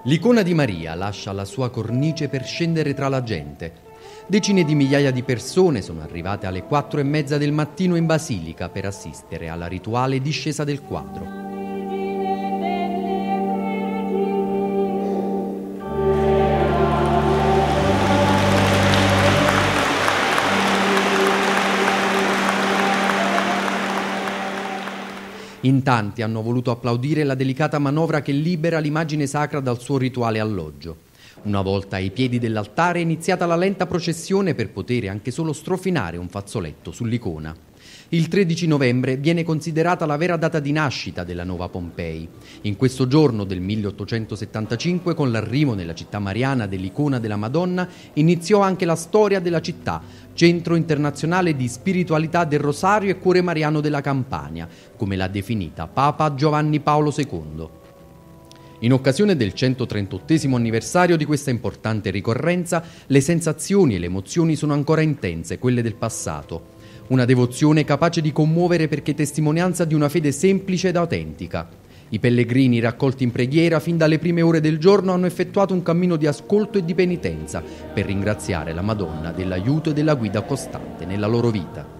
L'icona di Maria lascia la sua cornice per scendere tra la gente. Decine di migliaia di persone sono arrivate alle 4:30 del mattino in Basilica per assistere alla rituale discesa del quadro. In tanti hanno voluto applaudire la delicata manovra che libera l'immagine sacra dal suo rituale alloggio. Una volta ai piedi dell'altare è iniziata la lenta processione per poter anche solo strofinare un fazzoletto sull'icona. Il 13 novembre viene considerata la vera data di nascita della nuova Pompei. In questo giorno del 1875, con l'arrivo nella città mariana dell'icona della Madonna, iniziò anche la storia della città, centro internazionale di spiritualità del Rosario e cuore mariano della Campania, come l'ha definita Papa Giovanni Paolo II. In occasione del 138° anniversario di questa importante ricorrenza, le sensazioni e le emozioni sono ancora intense, quelle del passato. Una devozione capace di commuovere perché testimonianza di una fede semplice ed autentica. I pellegrini raccolti in preghiera fin dalle prime ore del giorno hanno effettuato un cammino di ascolto e di penitenza per ringraziare la Madonna dell'aiuto e della guida costante nella loro vita.